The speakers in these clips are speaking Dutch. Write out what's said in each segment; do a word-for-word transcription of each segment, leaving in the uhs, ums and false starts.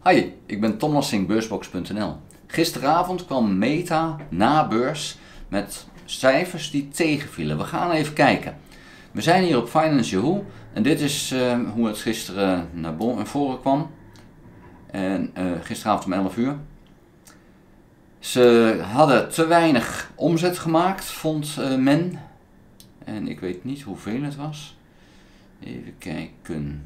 Hi, ik ben Tom Lassing, beursbox punt n l. Gisteravond kwam Meta na beurs met cijfers die tegenvielen. We gaan even kijken. We zijn hier op Finance Yahoo en dit is uh, hoe het gisteren naar voren kwam. En uh, gisteravond om elf uur. Ze hadden te weinig omzet gemaakt, vond uh, men. En ik weet niet hoeveel het was. Even kijken.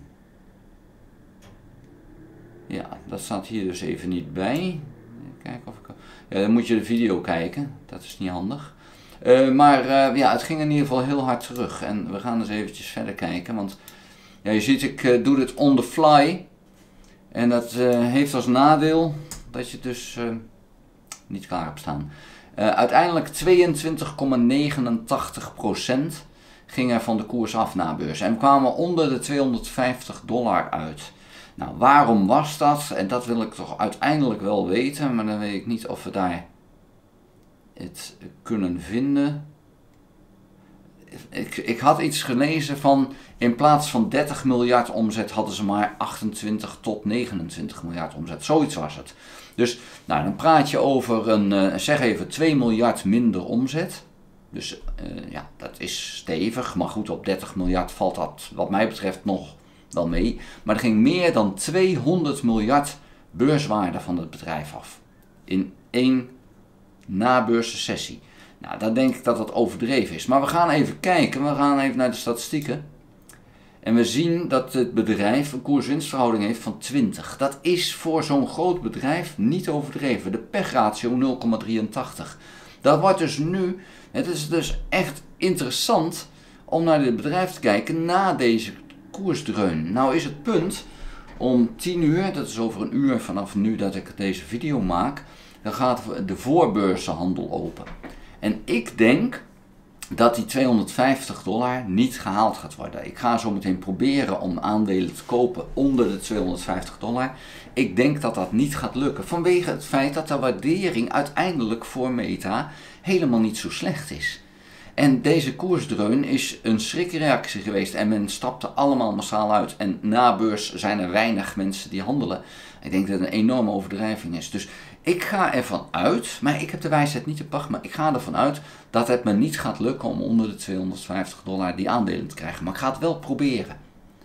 Ja, dat staat hier dus even niet bij. Kijken of ik... Ja, dan moet je de video kijken. Dat is niet handig. Uh, maar uh, ja, het ging in ieder geval heel hard terug. En we gaan eens eventjes verder kijken. Want ja, je ziet, ik uh, doe dit on the fly. En dat uh, heeft als nadeel dat je dus uh, niet klaar hebt staan. Uh, uiteindelijk tweeëntwintig komma negenentachtig procent ging er van de koers af na beurs. En we kwamen onder de tweehonderdvijftig dollar uit. Nou, waarom was dat? En dat wil ik toch uiteindelijk wel weten, maar dan weet ik niet of we daar het kunnen vinden. Ik, ik had iets gelezen van, in plaats van dertig miljard omzet hadden ze maar achtentwintig tot negenentwintig miljard omzet. Zoiets was het. Dus nou, dan praat je over een, zeg even twee miljard minder omzet. Dus uh, ja, dat is stevig, maar goed, op dertig miljard valt dat wat mij betreft nog wel mee. Maar er ging meer dan tweehonderd miljard beurswaarde van het bedrijf af. In één nabeurse sessie. Nou, dan denk ik dat dat overdreven is. Maar we gaan even kijken, we gaan even naar de statistieken. En we zien dat het bedrijf een koers-winstverhouding heeft van twintig. Dat is voor zo'n groot bedrijf niet overdreven. De pechratio nul komma drieëntachtig. Dat wordt dus nu, het is dus echt interessant om naar dit bedrijf te kijken na deze koersdreun. Nou is het punt, om tien uur, dat is over een uur vanaf nu dat ik deze video maak, dan gaat de voorbeurzenhandel open. En ik denk dat die tweehonderdvijftig dollar niet gehaald gaat worden. Ik ga zo meteen proberen om aandelen te kopen onder de tweehonderdvijftig dollar. Ik denk dat dat niet gaat lukken, vanwege het feit dat de waardering uiteindelijk voor Meta helemaal niet zo slecht is. En deze koersdreun is een schrikreactie geweest en men stapte allemaal massaal uit. En na beurs zijn er weinig mensen die handelen. Ik denk dat het een enorme overdrijving is. Dus ik ga ervan uit, maar ik heb de wijsheid niet te pacht, maar ik ga ervan uit dat het me niet gaat lukken om onder de tweehonderdvijftig dollar die aandelen te krijgen. Maar ik ga het wel proberen.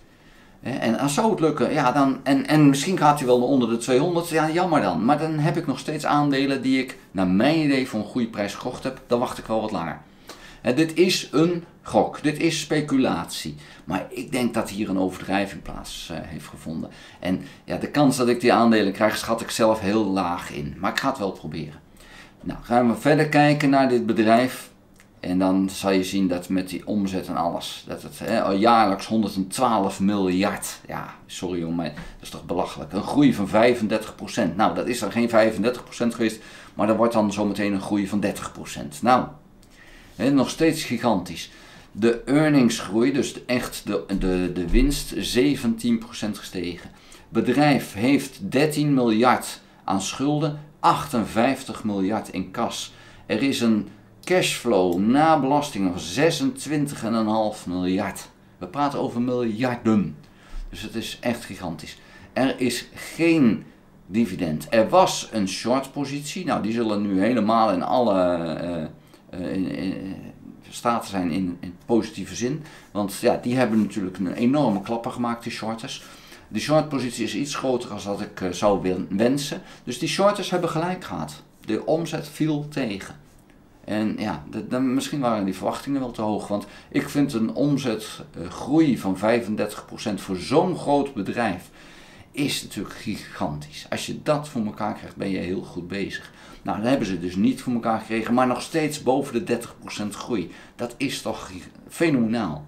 En als zou het lukken, ja dan, en, en misschien gaat hij wel onder de tweehonderd, ja jammer dan. Maar dan heb ik nog steeds aandelen die ik naar mijn idee voor een goede prijs gekocht heb. Dan wacht ik wel wat langer. En dit is een gok, dit is speculatie. Maar ik denk dat hier een overdrijving plaats uh, heeft gevonden. En ja, de kans dat ik die aandelen krijg schat ik zelf heel laag in. Maar ik ga het wel proberen. Nou, gaan we verder kijken naar dit bedrijf. En dan zal je zien dat met die omzet en alles, dat het hè, jaarlijks honderdtwaalf miljard. Ja, sorry jongen, maar dat is toch belachelijk. Een groei van vijfendertig procent. Nou, dat is dan geen vijfendertig procent geweest, maar dat wordt dan zometeen een groei van dertig procent. Nou, hè, nog steeds gigantisch. De earningsgroei, dus echt de, de, de winst, zeventien procent gestegen. Bedrijf heeft dertien miljard aan schulden, achtenvijftig miljard in kas. Er is een cashflow na belastingen van zesentwintig komma vijf miljard. We praten over miljarden. Dus het is echt gigantisch. Er is geen dividend. Er was een short positie. Nou, die zullen nu helemaal in alle uh, uh, in, in, staten zijn in, in positieve zin. Want ja, die hebben natuurlijk een enorme klapper gemaakt, die shorters. Die short positie is iets groter dan dat ik uh, zou wensen. Dus die shorters hebben gelijk gehad. De omzet viel tegen. En ja, de, de, misschien waren die verwachtingen wel te hoog, want ik vind een omzetgroei van vijfendertig procent voor zo'n groot bedrijf is natuurlijk gigantisch. Als je dat voor elkaar krijgt, ben je heel goed bezig. Nou, dat hebben ze dus niet voor elkaar gekregen, maar nog steeds boven de dertig procent groei. Dat is toch fenomenaal.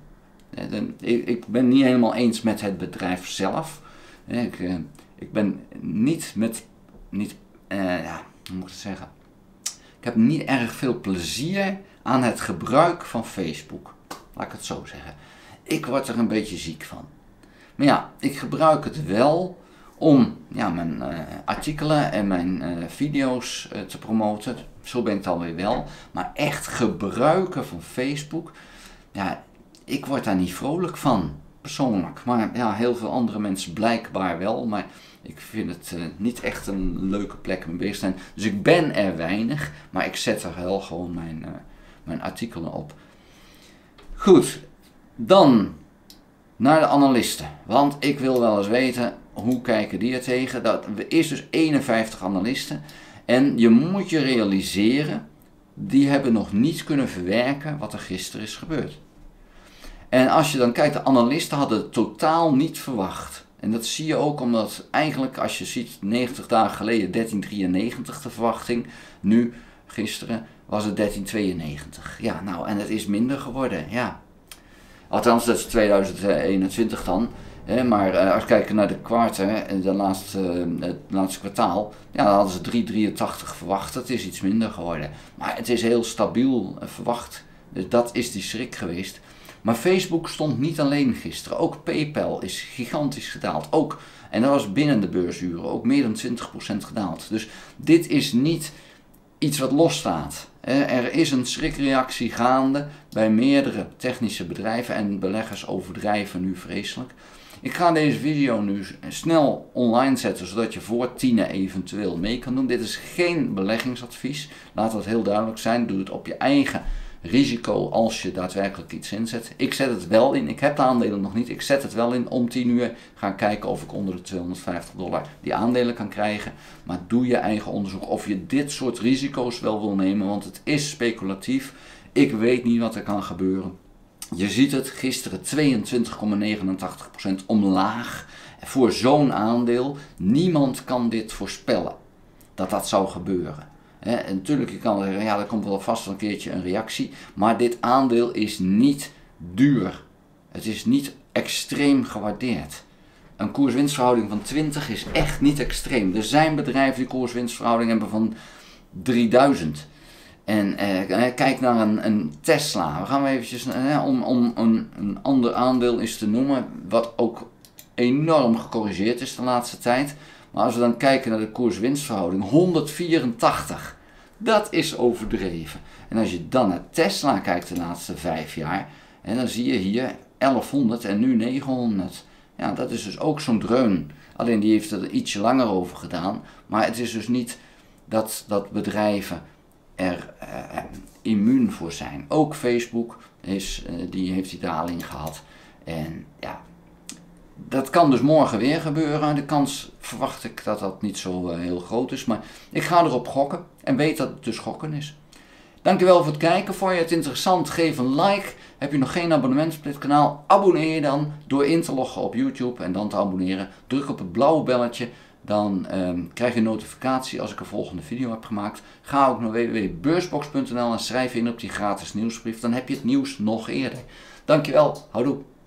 Ik ben niet helemaal eens met het bedrijf zelf. Ik, ik ben niet met, niet, uh, ja, hoe moet ik het zeggen? Ik heb niet erg veel plezier aan het gebruik van Facebook. Laat ik het zo zeggen. Ik word er een beetje ziek van. Maar ja, ik gebruik het wel om ja, mijn uh, artikelen en mijn uh, video's uh, te promoten. Zo ben ik het alweer wel. Maar echt gebruiken van Facebook, ja, ik word daar niet vrolijk van. persoonlijk. Maar ja, heel veel andere mensen blijkbaar wel. Maar ik vind het uh, niet echt een leuke plek om bezig te zijn. Dus ik ben er weinig, maar ik zet er wel gewoon mijn, uh, mijn artikelen op. Goed, dan naar de analisten. Want ik wil wel eens weten, hoe kijken die er tegen? Dat is dus eenenvijftig analisten. En je moet je realiseren, die hebben nog niet kunnen verwerken wat er gisteren is gebeurd. En als je dan kijkt, de analisten hadden het totaal niet verwacht. En dat zie je ook omdat eigenlijk, als je ziet, negentig dagen geleden dertien drieënnegentig de verwachting. Nu, gisteren, was het dertien tweeënnegentig. Ja, nou, en het is minder geworden, ja. Althans, dat is tweeduizend eenentwintig dan. Hè, maar uh, als we kijken naar de kwarten, de laatste, uh, het laatste kwartaal, ja, dan hadden ze drie drieëntachtig verwacht. Het is iets minder geworden. Maar het is heel stabiel uh, verwacht. Dus dat is die schrik geweest. Maar Facebook stond niet alleen gisteren. Ook PayPal is gigantisch gedaald. Ook, en dat was binnen de beursuren, ook meer dan twintig procent gedaald. Dus dit is niet iets wat losstaat. Er is een schrikreactie gaande bij meerdere technische bedrijven en beleggers overdrijven nu vreselijk. Ik ga deze video nu snel online zetten, zodat je voor tienen eventueel mee kan doen. Dit is geen beleggingsadvies, laat dat heel duidelijk zijn. Doe het op je eigen risico als je daadwerkelijk iets inzet. Ik zet het wel in, ik heb de aandelen nog niet, ik zet het wel in. Om tien uur ga ik kijken of ik onder de tweehonderdvijftig dollar die aandelen kan krijgen. Maar doe je eigen onderzoek of je dit soort risico's wel wil nemen, want het is speculatief. Ik weet niet wat er kan gebeuren. Je ziet het, gisteren tweeëntwintig komma negenentachtig procent omlaag voor zo'n aandeel. Niemand kan dit voorspellen, dat dat zou gebeuren. He, en natuurlijk, je kan zeggen, ja, er komt wel vast een keertje een reactie, maar dit aandeel is niet duur. Het is niet extreem gewaardeerd. Een koers-winstverhouding van twintig is echt niet extreem. Er zijn bedrijven die koers-winstverhouding hebben van drieduizend. En eh, kijk naar een, een Tesla. We gaan eventjes, eh, om, om een, een ander aandeel eens te noemen, wat ook enorm gecorrigeerd is de laatste tijd. Maar als we dan kijken naar de koers-winstverhouding, honderdvierentachtig. Dat is overdreven. En als je dan naar Tesla kijkt de laatste vijf jaar, en dan zie je hier elfhonderd en nu negenhonderd. Ja, dat is dus ook zo'n dreun. Alleen die heeft er ietsje langer over gedaan. Maar het is dus niet dat, dat bedrijven er uh, immuun voor zijn. Ook Facebook is, uh, die heeft die daling gehad. En ja, dat kan dus morgen weer gebeuren. De kans verwacht ik dat dat niet zo uh, heel groot is. Maar ik ga erop gokken en weet dat het dus gokken is. Dankjewel voor het kijken. Vond je het interessant? Geef een like. Heb je nog geen abonnement op dit kanaal? Abonneer je dan door in te loggen op YouTube en dan te abonneren. Druk op het blauwe belletje. Dan um, krijg je een notificatie als ik een volgende video heb gemaakt. Ga ook naar w w w punt beursbox punt n l en schrijf je in op die gratis nieuwsbrief. Dan heb je het nieuws nog eerder. Dankjewel. Houdoe.